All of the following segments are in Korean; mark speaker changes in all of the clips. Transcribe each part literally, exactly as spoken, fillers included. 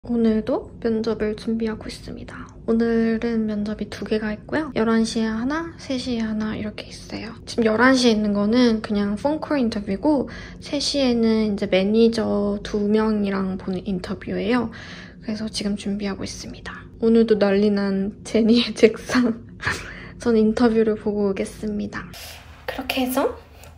Speaker 1: 오늘도 면접을 준비하고 있습니다. 오늘은 면접이 두 개가 있고요. 열한 시에 하나, 세 시에 하나 이렇게 있어요. 지금 열한 시에 있는 거는 그냥 폰콜 인터뷰고 세 시에는 이제 매니저 두 명이랑 보는 인터뷰예요. 그래서 지금 준비하고 있습니다. 오늘도 난리난 제니의 책상. 전 인터뷰를 보고 오겠습니다. 그렇게 해서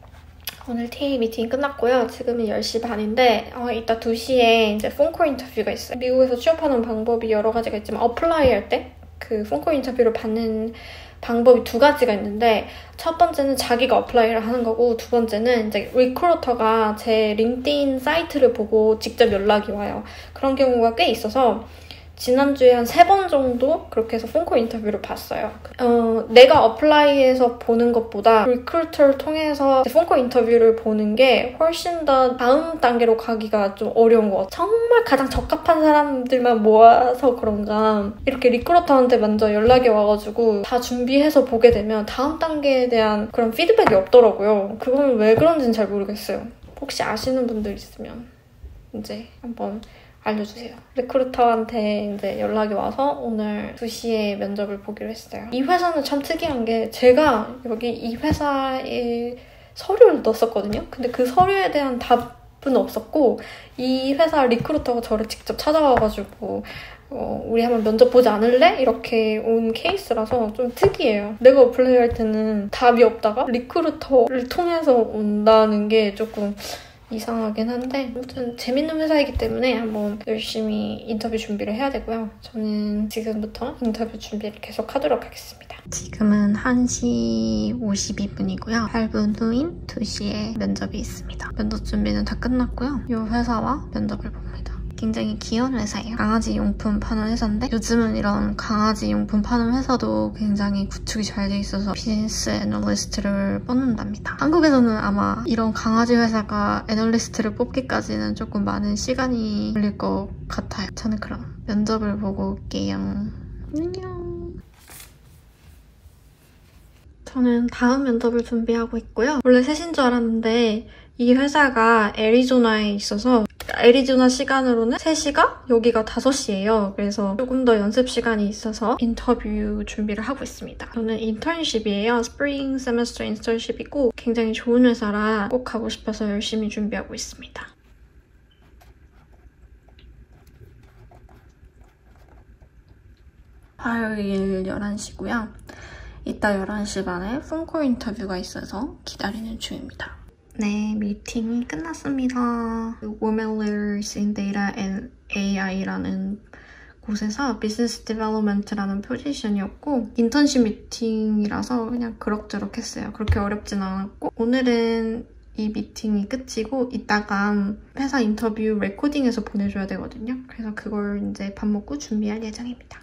Speaker 1: 오늘 티에이 미팅이 끝났고요. 지금은 열 시 반인데 어, 이따 두 시에 이제 폰콜 인터뷰가 있어요. 미국에서 취업하는 방법이 여러 가지가 있지만 어플라이 할 때 그 폰콜 인터뷰를 받는 방법이 두 가지가 있는데 첫 번째는 자기가 어플라이를 하는 거고 두 번째는 이제 리크루터가 제 링크드인 사이트를 보고 직접 연락이 와요. 그런 경우가 꽤 있어서 지난주에 한 세 번 정도 그렇게 해서 폰콜 인터뷰를 봤어요. 어, 내가 어플라이해서 보는 것보다 리크루터를 통해서 폰콜 인터뷰를 보는 게 훨씬 더 다음 단계로 가기가 좀 어려운 것 같아요. 정말 가장 적합한 사람들만 모아서 그런가 이렇게 리크루터한테 먼저 연락이 와가지고 다 준비해서 보게 되면 다음 단계에 대한 그런 피드백이 없더라고요. 그건 왜 그런지는 잘 모르겠어요. 혹시 아시는 분들 있으면 이제 한번 알려주세요. 리크루터한테 이제 연락이 와서 오늘 두 시에 면접을 보기로 했어요. 이 회사는 참 특이한 게 제가 여기 이 회사에 서류를 넣었었거든요. 근데 그 서류에 대한 답은 없었고 이 회사 리크루터가 저를 직접 찾아와가지고 어, 우리 한번 면접 보지 않을래? 이렇게 온 케이스라서 좀 특이해요. 내가 어플라이 할 때는 답이 없다가 리크루터를 통해서 온다는 게 조금 이상하긴 한데 아무튼 재밌는 회사이기 때문에 한번 열심히 인터뷰 준비를 해야 되고요. 저는 지금부터 인터뷰 준비를 계속 하도록 하겠습니다. 지금은 한 시 오십이 분이고요. 팔 분 후인 두 시에 면접이 있습니다. 면접 준비는 다 끝났고요. 이 회사와 면접을 봅니다. 굉장히 귀여운 회사예요. 강아지 용품 파는 회사인데 요즘은 이런 강아지 용품 파는 회사도 굉장히 구축이 잘 돼 있어서 비즈니스 애널리스트를 뽑는답니다. 한국에서는 아마 이런 강아지 회사가 애널리스트를 뽑기까지는 조금 많은 시간이 걸릴 것 같아요. 저는 그럼 면접을 보고 올게요. 안녕. 저는 다음 면접을 준비하고 있고요. 원래 셋인 줄 알았는데 이 회사가 애리조나에 있어서 애리조나 시간으로는 세 시가 여기가 다섯 시예요. 그래서 조금 더 연습 시간이 있어서 인터뷰 준비를 하고 있습니다. 저는 인턴십이에요. 스프링 세메스터 인턴십이고 굉장히 좋은 회사라 꼭 가고 싶어서 열심히 준비하고 있습니다. 화요일 열한 시고요. 이따 열한 시 반에 폰콜 인터뷰가 있어서 기다리는 중입니다. 네, 미팅이 끝났습니다. Women Leaders in Data and 에이아이라는 곳에서 Business Development라는 포지션이었고 인턴십 미팅이라서 그냥 그럭저럭 했어요. 그렇게 어렵진 않았고 오늘은 이 미팅이 끝이고 이따가 회사 인터뷰 레코딩해서 보내줘야 되거든요. 그래서 그걸 이제 밥 먹고 준비할 예정입니다.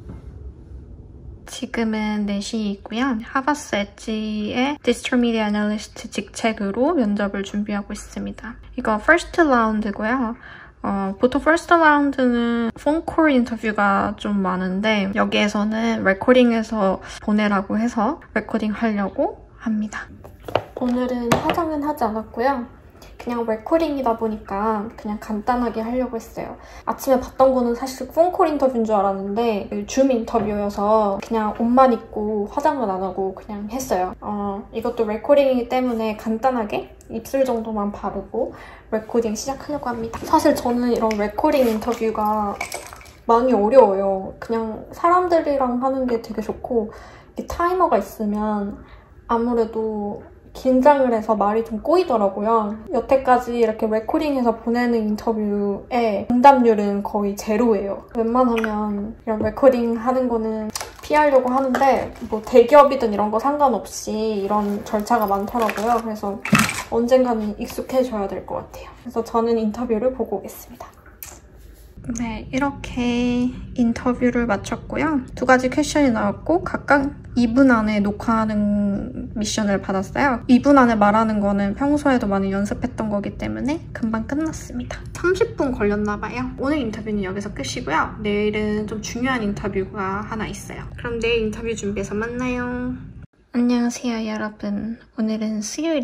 Speaker 1: 지금은 네 시이고요. 하바스 엣지의 디지털 미디어 애널리스트 직책으로 면접을 준비하고 있습니다. 이거 퍼스트 라운드고요. 어, 보통 퍼스트 라운드는 폰콜 인터뷰가 좀 많은데 여기에서는 레코딩해서 보내라고 해서 레코딩 하려고 합니다. 오늘은 화장은 하지 않았고요. 그냥 레코딩이다 보니까 그냥 간단하게 하려고 했어요. 아침에 봤던 거는 사실 폰콜 인터뷰인 줄 알았는데 줌 인터뷰여서 그냥 옷만 입고 화장은 안 하고 그냥 했어요. 어, 이것도 레코딩이기 때문에 간단하게 입술 정도만 바르고 레코딩 시작하려고 합니다. 사실 저는 이런 레코딩 인터뷰가 많이 어려워요. 그냥 사람들이랑 하는 게 되게 좋고 이렇게 타이머가 있으면 아무래도 긴장을 해서 말이 좀 꼬이더라고요. 여태까지 이렇게 레코딩해서 보내는 인터뷰에 응답률은 거의 제로예요. 웬만하면 이런 레코딩 하는 거는 피하려고 하는데 뭐 대기업이든 이런 거 상관없이 이런 절차가 많더라고요. 그래서 언젠가는 익숙해져야 될 것 같아요. 그래서 저는 인터뷰를 보고 오겠습니다. 네, 이렇게 인터뷰를 마쳤고요. 두 가지 퀘션이 나왔고 각각 이 분 안에 녹화하는 미션을 받았어요. 이 분 안에 말하는 거는 평소에도 많이 연습했던 거기 때문에 금방 끝났습니다. 삼십 분 걸렸나 봐요. 오늘 인터뷰는 여기서 끝이고요. 내일은 좀 중요한 인터뷰가 하나 있어요. 그럼 내일 인터뷰 준비해서 만나요. 안녕하세요, 여러분. 오늘은 수요일이고요.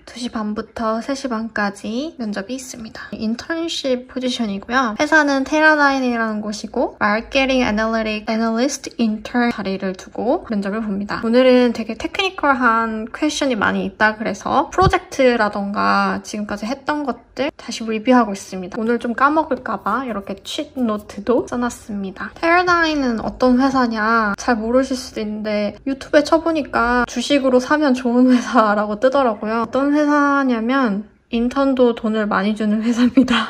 Speaker 1: 두 시 반부터 세 시 반까지 면접이 있습니다. 인턴십 포지션이고요. 회사는 테라다인이라는 곳이고 마케팅 애널리틱 애널리스트 인턴 자리를 두고 면접을 봅니다. 오늘은 되게 테크니컬한 퀘스천이 많이 있다 그래서 프로젝트라던가 지금까지 했던 것들 다시 리뷰하고 있습니다. 오늘 좀 까먹을까봐 이렇게 취 노트도 써놨습니다. 테라다인은 어떤 회사냐 잘 모르실 수도 있는데 유튜브에 쳐보니까 주식으로 사면 좋은 회사라고 뜨더라고요. 어떤 회사냐면 인턴도 돈을 많이 주는 회사입니다.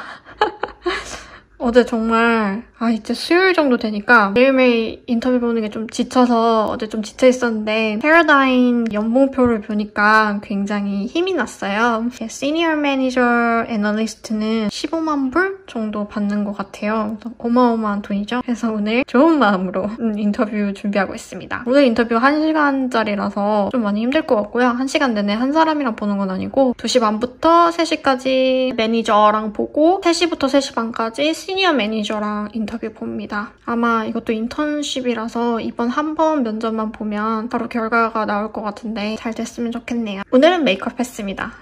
Speaker 1: 어제 정말 아 이제 수요일 정도 되니까 매일매일 인터뷰 보는 게 좀 지쳐서 어제 좀 지쳐 있었는데 테라다인 연봉표를 보니까 굉장히 힘이 났어요. 시니어 매니저 애널리스트는 십오만 불 정도 받는 것 같아요. 그래서 어마어마한 돈이죠. 그래서 오늘 좋은 마음으로 인터뷰 준비하고 있습니다. 오늘 인터뷰 한 시간짜리라서 좀 많이 힘들 것 같고요. 한 시간 내내 한 사람이랑 보는 건 아니고 두 시 반부터 세 시까지 매니저랑 보고 세 시부터 세 시 반까지 시니어 매니저랑 인터뷰 봅니다. 아마 이것도 인턴십이라서 이번 한 번 면접만 보면 바로 결과가 나올 것 같은데 잘 됐으면 좋겠네요. 오늘은 메이크업 했습니다.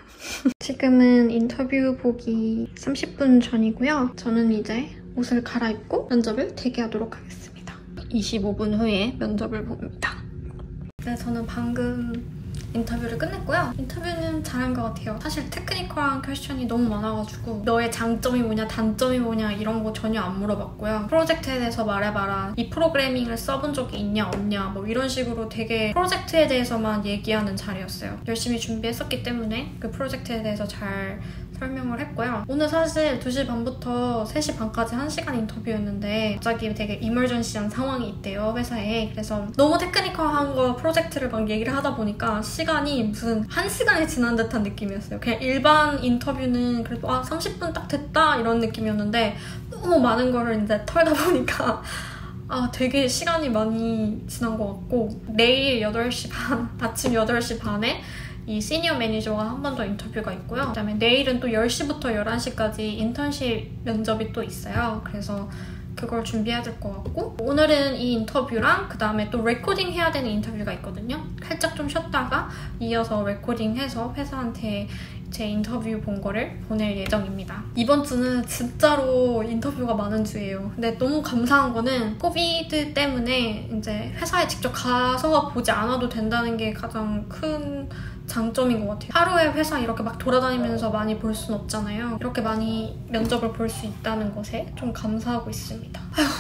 Speaker 1: 지금은 인터뷰 보기 삼십 분 전이고요. 저는 이제 옷을 갈아입고 면접을 대기하도록 하겠습니다. 이십오 분 후에 면접을 봅니다. 네, 저는 방금 인터뷰를 끝냈고요. 인터뷰는 잘한 것 같아요. 사실 테크니컬한 퀘스천이 너무 많아가지고 너의 장점이 뭐냐, 단점이 뭐냐 이런 거 전혀 안 물어봤고요. 프로젝트에 대해서 말해봐라. 이 프로그래밍을 써본 적이 있냐 없냐 뭐 이런 식으로 되게 프로젝트에 대해서만 얘기하는 자리였어요. 열심히 준비했었기 때문에 그 프로젝트에 대해서 잘 설명을 했고요. 오늘 사실 두 시 반부터 세 시 반까지 한 시간 인터뷰였는데 갑자기 되게 이머전시한 상황이 있대요, 회사에. 그래서 너무 테크니컬한 거 프로젝트를 막 얘기를 하다 보니까 시간이 무슨 한 시간이 지난 듯한 느낌이었어요. 그냥 일반 인터뷰는 그래도 아 삼십 분 딱 됐다 이런 느낌이었는데 너무 많은 거를 이제 털다 보니까 아 되게 시간이 많이 지난 것 같고 내일 여덟 시 반, 아침 여덟 시 반에 이 시니어 매니저와 한 번 더 인터뷰가 있고요. 그다음에 내일은 또 열 시부터 열한 시까지 인턴십 면접이 또 있어요. 그래서 그걸 준비해야 될 것 같고 오늘은 이 인터뷰랑 그다음에 또 레코딩 해야 되는 인터뷰가 있거든요. 살짝 좀 쉬었다가 이어서 레코딩해서 회사한테 제 인터뷰 본 거를 보낼 예정입니다. 이번 주는 진짜로 인터뷰가 많은 주예요. 근데 너무 감사한 거는 코비드 때문에 이제 회사에 직접 가서 보지 않아도 된다는 게 가장 큰 장점인 것 같아요. 하루에 회사 이렇게 막 돌아다니면서 많이 볼 순 없잖아요. 이렇게 많이 면접을 볼 수 있다는 것에 좀 감사하고 있습니다. 아휴.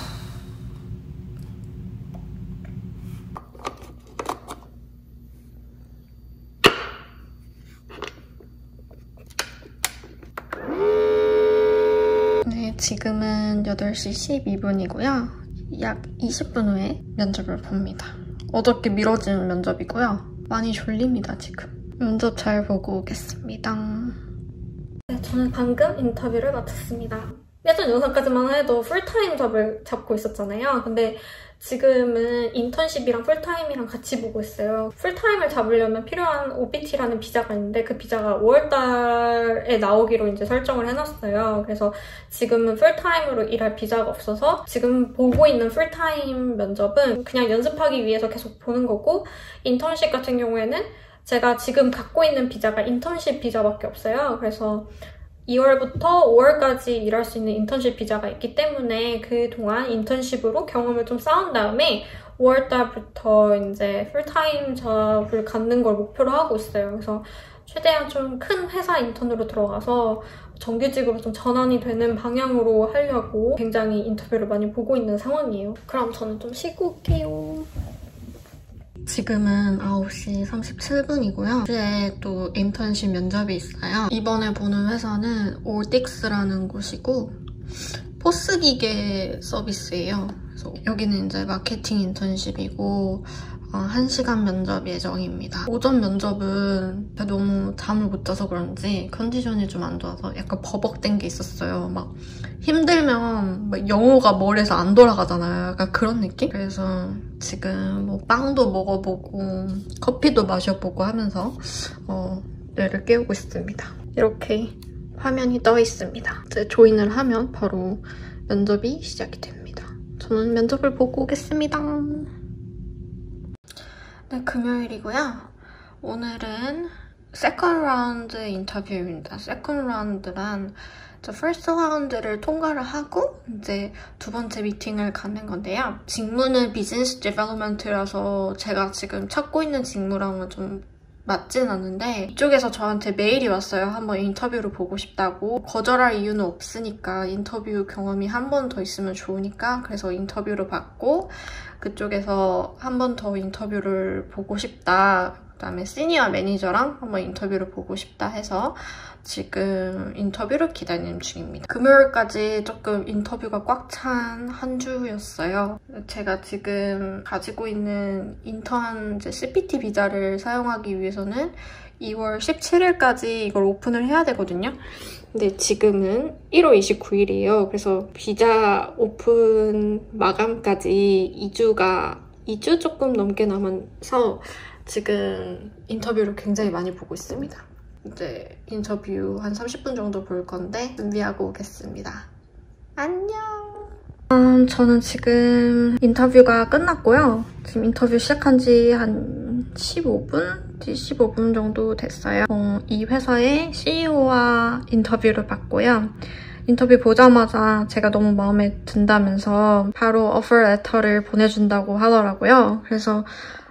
Speaker 1: 네, 지금은 여덟 시 십이 분이고요. 약 이십 분 후에 면접을 봅니다. 어저께 미뤄진 면접이고요. 많이 졸립니다, 지금. 면접 잘 보고 오겠습니다. 네, 저는 방금 인터뷰를 마쳤습니다. 예전 영상까지만 해도 풀타임 잡을 잡고 있었잖아요. 근데 지금은 인턴십이랑 풀타임이랑 같이 보고 있어요. 풀타임을 잡으려면 필요한 오피티라는 비자가 있는데 그 비자가 오월 달에 나오기로 이제 설정을 해놨어요. 그래서 지금은 풀타임으로 일할 비자가 없어서 지금 보고 있는 풀타임 면접은 그냥 연습하기 위해서 계속 보는 거고 인턴십 같은 경우에는 제가 지금 갖고 있는 비자가 인턴십 비자밖에 없어요. 그래서 이월부터 오월까지 일할 수 있는 인턴십 비자가 있기 때문에 그동안 인턴십으로 경험을 좀 쌓은 다음에 오월 달부터 이제 풀타임 잡을 갖는 걸 목표로 하고 있어요. 그래서 최대한 좀 큰 회사 인턴으로 들어가서 정규직으로 좀 전환이 되는 방향으로 하려고 굉장히 인터뷰를 많이 보고 있는 상황이에요. 그럼 저는 좀 쉬고 올게요. 지금은 아홉 시 삼십칠 분이고요. 어제 또 인턴십 면접이 있어요. 이번에 보는 회사는 올딕스라는 곳이고 포스기계 서비스예요. 그래서 여기는 이제 마케팅 인턴십이고 어, 한 시간 면접 예정입니다. 오전 면접은 너무 잠을 못 자서 그런지 컨디션이 좀 안 좋아서 약간 버벅댄 게 있었어요. 막 힘들면 막 영어가 머리에서 안 돌아가잖아요. 약간 그런 느낌? 그래서 지금 뭐 빵도 먹어보고 커피도 마셔보고 하면서 어, 뇌를 깨우고 있습니다. 이렇게 화면이 떠 있습니다. 이제 조인을 하면 바로 면접이 시작이 됩니다. 저는 면접을 보고 오겠습니다. 네, 금요일이고요. 오늘은 세컨드 라운드 인터뷰입니다. 세컨드 라운드란 저 퍼스트 라운드를 통과를 하고 이제 두 번째 미팅을 가는 건데요. 직무는 비즈니스 디벨롭먼트라서 제가 지금 찾고 있는 직무랑은 좀 맞진 않는데 이쪽에서 저한테 메일이 왔어요. 한번 인터뷰를 보고 싶다고. 거절할 이유는 없으니까 인터뷰 경험이 한 번 더 있으면 좋으니까 그래서 인터뷰를 받고 그쪽에서 한 번 더 인터뷰를 보고 싶다. 그다음에 시니어 매니저랑 한번 인터뷰를 보고 싶다 해서 지금 인터뷰를 기다리는 중입니다. 금요일까지 조금 인터뷰가 꽉 찬 한 주였어요. 제가 지금 가지고 있는 인턴 이제 씨피티 비자를 사용하기 위해서는 이월 십칠일까지 이걸 오픈을 해야 되거든요. 근데 지금은 일월 이십구일이에요. 그래서 비자 오픈 마감까지 이 주가 이 주 조금 넘게 남아서 지금 인터뷰를 굉장히 많이 보고 있습니다. 이제 인터뷰 한 삼십 분 정도 볼 건데 준비하고 오겠습니다. 안녕! 음, 저는 지금 인터뷰가 끝났고요. 지금 인터뷰 시작한 지 한 십오 분? 십오 분 정도 됐어요. 어, 이 회사의 씨이오와 인터뷰를 받고요. 인터뷰 보자마자 제가 너무 마음에 든다면서 바로 오퍼 레터를 보내준다고 하더라고요. 그래서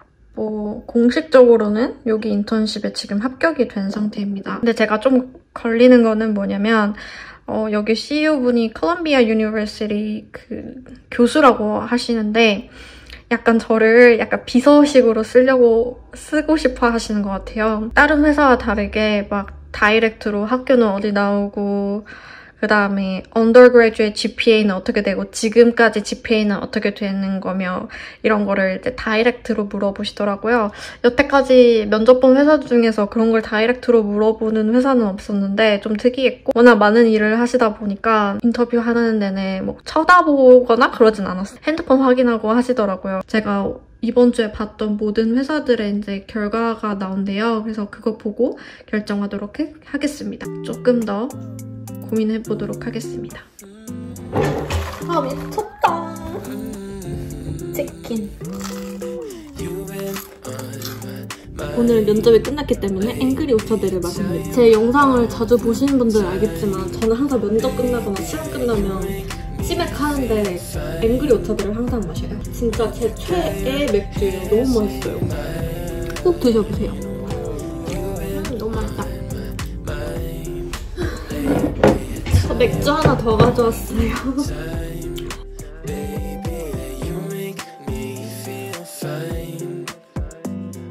Speaker 1: 뭐 공식적으로는 여기 인턴십에 지금 합격이 된 상태입니다. 근데 제가 좀 걸리는 거는 뭐냐면 어, 여기 씨이오분이 콜롬비아 유니버시티 그 교수라고 하시는데 약간 저를 약간 비서식으로 쓰려고 쓰고 싶어 하시는 것 같아요. 다른 회사와 다르게 막 다이렉트로 학교는 어디 나오고 그 다음에 undergraduate 지피에이는 어떻게 되고 지금까지 지피에이는 어떻게 되는 거며 이런 거를 이제 다이렉트로 물어보시더라고요. 여태까지 면접 본 회사 중에서 그런 걸 다이렉트로 물어보는 회사는 없었는데 좀 특이했고 워낙 많은 일을 하시다 보니까 인터뷰 하는 내내 뭐 쳐다보거나 그러진 않았어요. 핸드폰 확인하고 하시더라고요. 제가 이번 주에 봤던 모든 회사들의 이제 결과가 나온대요. 그래서 그거 보고 결정하도록 해, 하겠습니다. 조금 더 고민해보도록 하겠습니다. 아, 미쳤다. 치킨. 오늘 면접이 끝났기 때문에 앵그리 오차들을 마십니다. 제 영상을 자주 보시는 분들은 알겠지만 저는 항상 면접 끝나거나 시험 끝나면 치맥하는데 앵그리 오차들을 항상 마셔요. 진짜 제 최애 맥주예요. 너무 맛있어요. 꼭 드셔보세요. 음, 너무 맛있다. 저 맥주 하나 더 가져왔어요.